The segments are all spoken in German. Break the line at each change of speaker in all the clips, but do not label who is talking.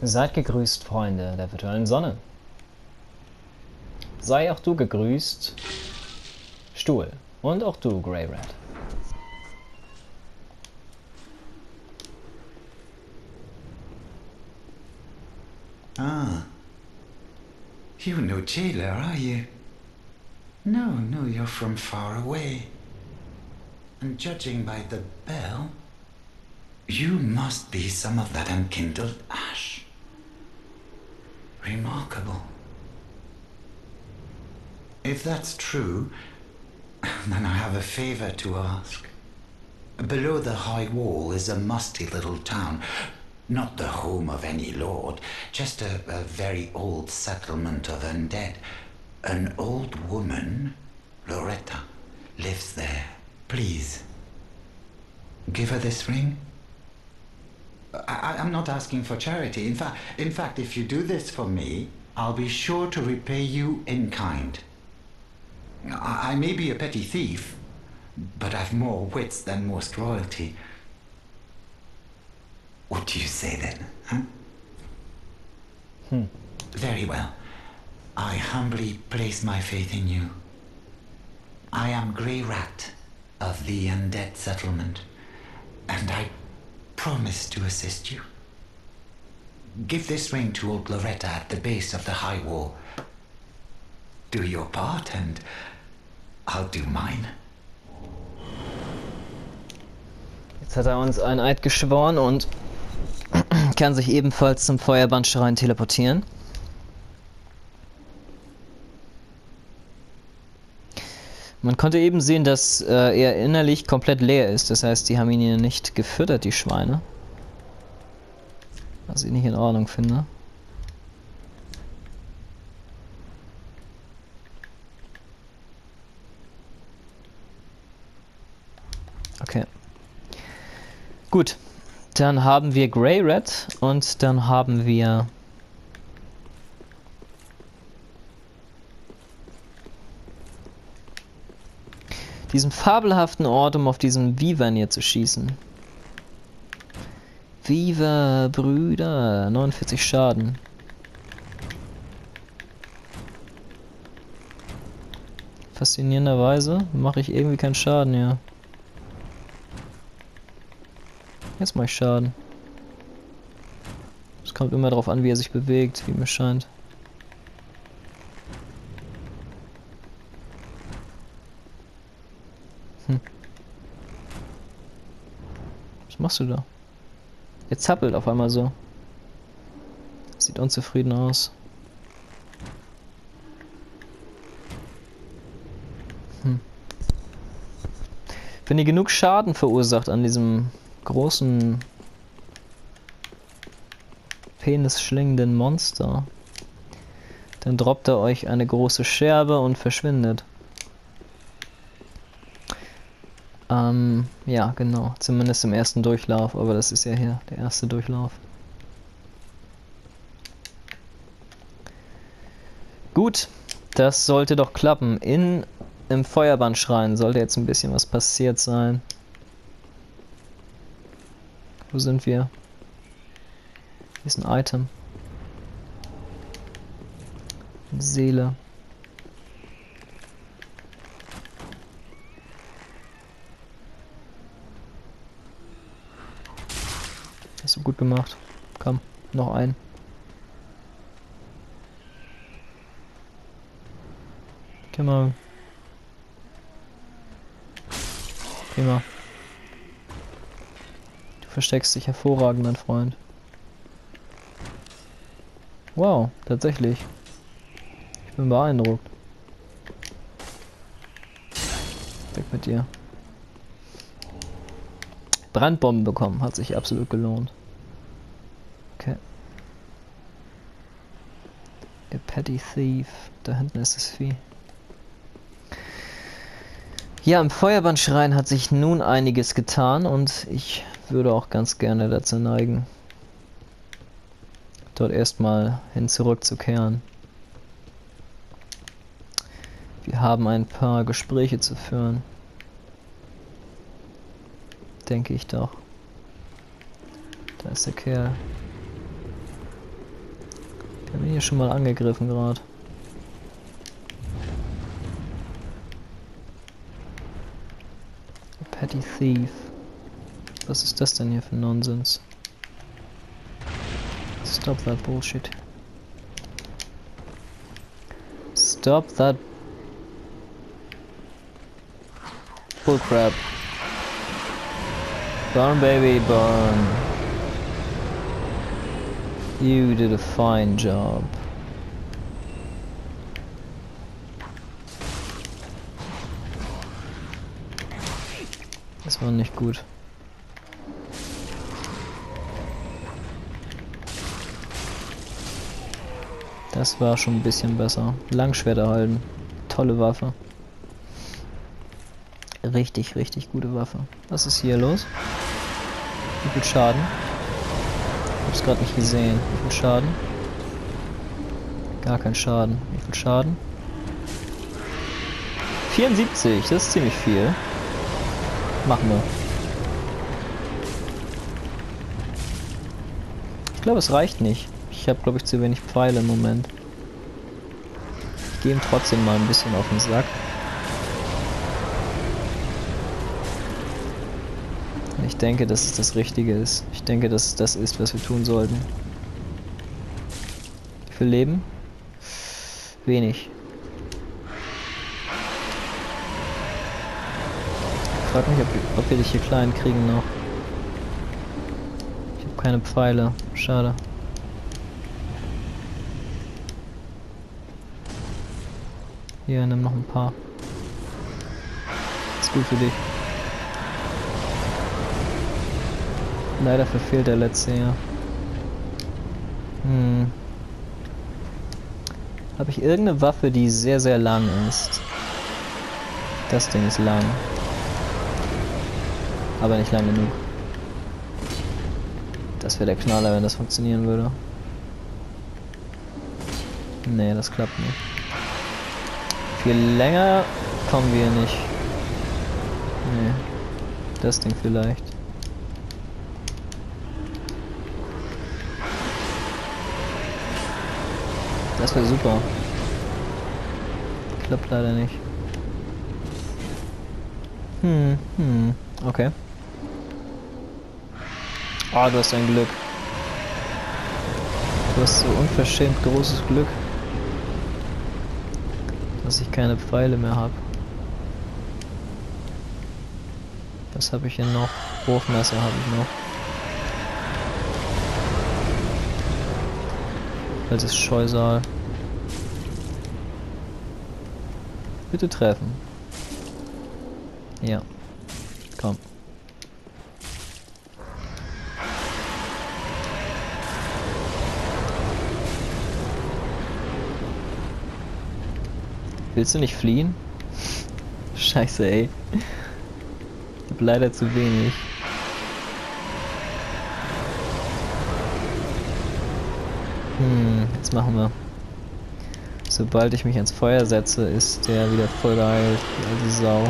Seid gegrüßt, Freunde der virtuellen Sonne. Sei auch du gegrüßt, Stuhl. Und auch du, Grey Rat.
Ah. You're no jailer, are you? No, you're from far away. And judging by the bell, you must be some of that unkindled ash. Remarkable. If that's true, then I have a favor to ask. Below the high wall is a musty little town. Not the home of any lord, just a very old settlement of undead. An old woman, Loretta, lives there. Please, give her this ring. I'm not asking for charity. In fact, if you do this for me, I'll be sure to repay you in kind. I may be a petty thief, but I've more wits than most royalty. What do you say then, huh? Very well. I humbly place my faith in you. I am Grey Rat of the Undead Settlement, and I promise to assist you. Give this ring to old Loretta at the base of the high wall. Do your part, and I'll do mine.
Jetzt hat er uns einen Eid geschworen und kann sich ebenfalls zum Feuerbandschrein teleportieren. Man konnte eben sehen, dass er innerlich komplett leer ist. Das heißt, die haben ihn hier nicht gefüttert, die Schweine. Was ich nicht in Ordnung finde. Okay. Gut. Dann haben wir Grey Rat und dann haben wir diesen fabelhaften Ort, um auf diesen Wyvern hier zu schießen. Viva, Brüder, 49 Schaden. Faszinierenderweise mache ich irgendwie keinen Schaden, ja. Jetzt mache ich Schaden. Es kommt immer darauf an, wie er sich bewegt, wie mir scheint. Was machst du da? Er zappelt auf einmal so. Sieht unzufrieden aus. Wenn ihr genug Schaden verursacht an diesem großen penisschlingenden Monster, dann droppt er euch eine große Scherbe und verschwindet. Ja, genau. Zumindest im ersten Durchlauf, aber das ist ja hier der erste Durchlauf. Gut, das sollte doch klappen. Im Feuerbandschrein sollte jetzt ein bisschen was passiert sein. Wo sind wir? Hier ist ein Item. Seele. Hast du gut gemacht. Komm, noch ein. Come on. Prima. Du versteckst dich hervorragend, mein Freund. Wow, tatsächlich. Ich bin beeindruckt. Weg mit dir. Brandbomben bekommen, hat sich absolut gelohnt. Okay. Ihr Petty Thief. Da hinten ist das Vieh. Ja, im Feuerbandschrein hat sich nun einiges getan und ich würde auch ganz gerne dazu neigen, dort erstmal hin zurückzukehren. Wir haben ein paar Gespräche zu führen. Denke ich doch. Da ist der Kerl. Bin hier schon mal angegriffen gerade. Petty Thief. Was ist das denn hier für Nonsens? Stop that bullshit. Stop that bullcrap. Burn, baby, burn. You did a fine job. Das war nicht gut. Das war schon ein bisschen besser. Langschwert erhalten. Tolle Waffe. Richtig, richtig gute Waffe. Was ist hier los? Wie viel Schaden? Ich hab's gerade nicht gesehen. Wie viel Schaden? Gar kein Schaden. Wie viel Schaden? 74, das ist ziemlich viel. Machen wir. Ich glaube, es reicht nicht. Ich habe, glaube ich, zu wenig Pfeile im Moment. Ich gehe ihm trotzdem mal ein bisschen auf den Sack. Ich denke, dass es das Richtige ist. Ich denke, dass es das ist, was wir tun sollten. Wie viel Leben? Wenig. Ich frage mich, ob wir dich hier klein kriegen noch. Ich habe keine Pfeile. Schade. Hier, nimm noch ein paar. Ist gut für dich. Leider verfehlt der letzte, ja. Habe ich irgendeine Waffe, die sehr, sehr lang ist? Das Ding ist lang. Aber nicht lang genug. Das wäre der Knaller, wenn das funktionieren würde. Nee, das klappt nicht. Viel länger kommen wir nicht. Nee. Das Ding vielleicht. Das wäre super. Klappt leider nicht. Okay. Oh, du hast ein Glück. Du hast so unverschämt großes Glück, dass ich keine Pfeile mehr habe. Was habe ich hier noch? Wurfmesser habe ich noch. Altes Scheusal. Bitte treffen. Ja. Komm. Willst du nicht fliehen? Scheiße, ey. Ich hab leider zu wenig. Jetzt machen wir. Sobald ich mich ans Feuer setze, ist der wieder voll geheilt, die alte Sau.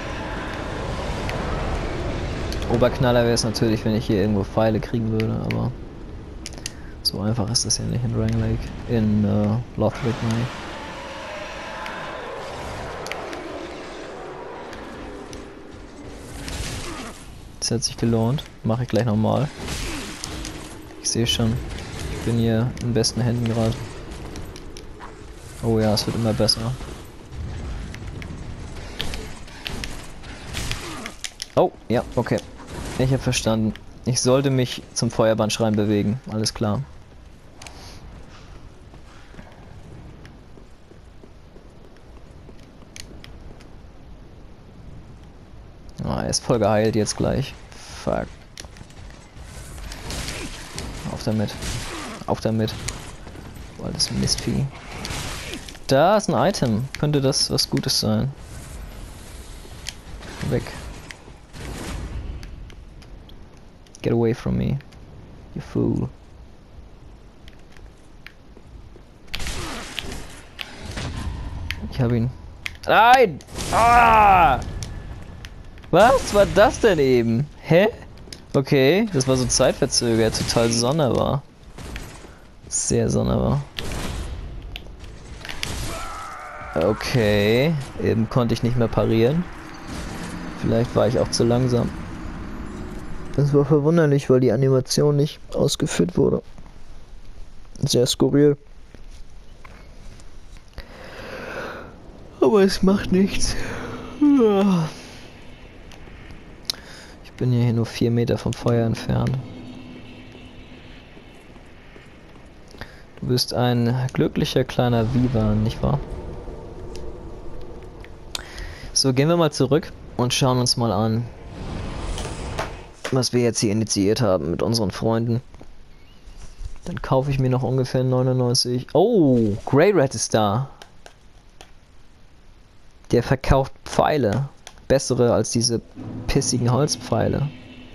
Oberknaller wäre es natürlich, wenn ich hier irgendwo Pfeile kriegen würde, aber so einfach ist das ja nicht in Drangleic, in Lothric, nein. Das hat sich gelohnt, mache ich gleich nochmal. Ich sehe schon, ich bin hier in besten Händen gerade. Oh ja, es wird immer besser. Oh, ja, okay. Ich habe verstanden. Ich sollte mich zum Feuerbandschrein bewegen. Alles klar. Ah, er ist voll geheilt jetzt gleich. Fuck. Auf damit. Auf damit. Boah, das ist ein Mistvieh. Da ist ein Item. Könnte das was Gutes sein. Weg. Get away from me. You fool. Ich hab ihn. Nein! Ah! Was war das denn eben? Hä? Okay, das war so zeitverzögert. Total sonderbar. Sehr sonderbar. Okay, eben konnte ich nicht mehr parieren. Vielleicht war ich auch zu langsam. Das war verwunderlich, weil die Animation nicht ausgeführt wurde. Sehr skurril. Aber es macht nichts. Ich bin hier nur 4 Meter vom Feuer entfernt. Du bist ein glücklicher kleiner Vivan, nicht wahr? So, gehen wir mal zurück und schauen uns mal an, was wir jetzt hier initiiert haben mit unseren Freunden. Dann kaufe ich mir noch ungefähr 99. Oh, Grey Rat ist da. Der verkauft Pfeile. Bessere als diese pissigen Holzpfeile.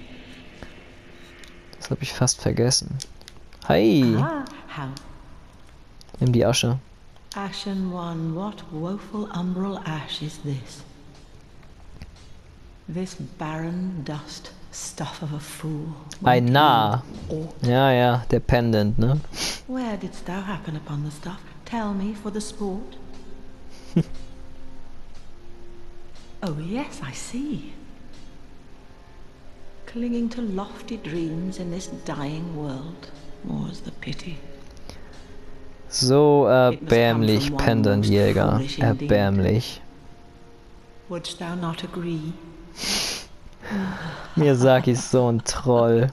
Das habe ich fast vergessen. Hi! Nimm die Asche.
Ashen One, what woeful umbral ash is this? This barren dust, stuff of a fool.
Ein Narr. Ja, ja, der Pendant, ne?
Where didst thou happen upon the stuff? Tell me for the sport. Oh yes, I see. Clinging to lofty dreams in this dying world. More's the pity.
So erbärmlich, Pendantjäger. Erbärmlich.
Wouldst thou not agree?
Miyazaki ist so ein Troll.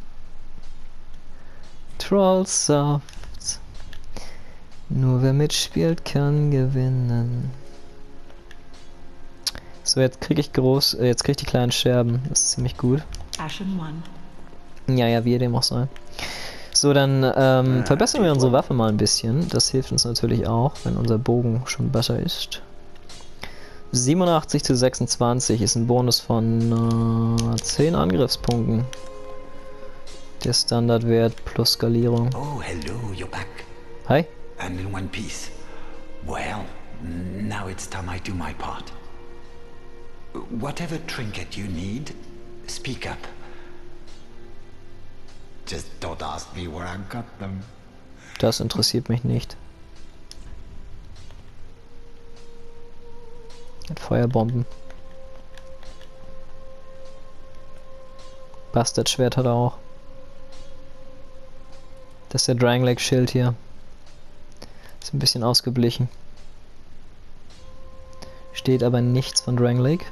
Trollsoft. Nur wer mitspielt, kann gewinnen. So, jetzt kriege ich jetzt kriege ich die kleinen Scherben. Das ist ziemlich gut.
Ashen One.
Ja, wie dem auch sei. So, dann verbessern wir unsere Waffe mal ein bisschen. Das hilft uns natürlich auch, wenn unser Bogen schon besser ist. 87 zu 26 ist ein Bonus von 10 Angriffspunkten. Der Standardwert plus Skalierung.
Oh, hello, you're back.
Hi.
And in one piece. Well, now it's time I do my part. Whatever trinket you need, speak up. Just don't ask me where I got them.
Das interessiert mich nicht. Mit Feuerbomben. Bastardschwert hat er auch. Das ist der Drangleic Schild hier. Ist ein bisschen ausgeblichen. Steht aber nichts von Drangleic.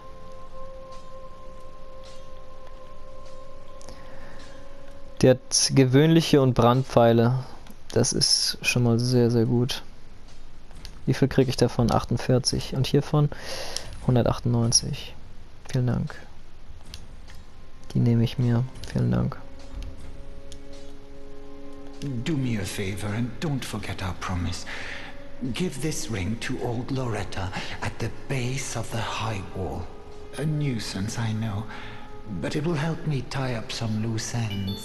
Der hat gewöhnliche und Brandpfeile. Das ist schon mal sehr, sehr gut. Wie viel kriege ich davon? 48. Und hiervon 198. Vielen Dank. Die nehme ich mir. Vielen Dank.
Do me a favor and don't forget our promise. Give this ring to old Loretta at the base of the high wall. A nuisance, I know, but it will help me tie up some loose ends.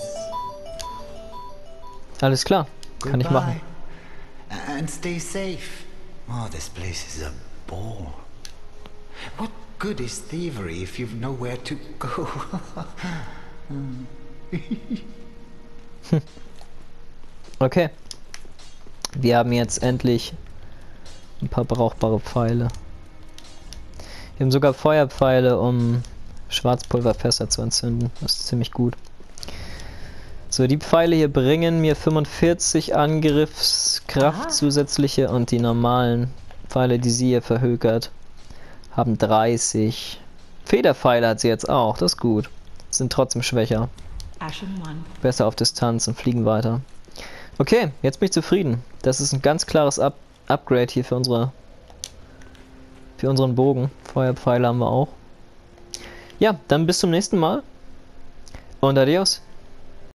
Alles klar. Kann ich machen.
And stay safe. Oh, this place is a bore. What good is thievery if you've nowhere to go?
Okay. Wir haben jetzt endlich ein paar brauchbare Pfeile. Wir haben sogar Feuerpfeile, um Schwarzpulverfässer zu entzünden. Das ist ziemlich gut. So, die Pfeile hier bringen mir 45 Angriffskraft zusätzliche und die normalen Pfeile, die sie hier verhökert, haben 30. Federpfeile hat sie jetzt auch, das ist gut. Sind trotzdem schwächer. Besser auf Distanz und fliegen weiter. Okay, jetzt bin ich zufrieden. Das ist ein ganz klares Upgrade hier für unseren Bogen. Feuerpfeile haben wir auch. Ja, dann bis zum nächsten Mal. Und adios.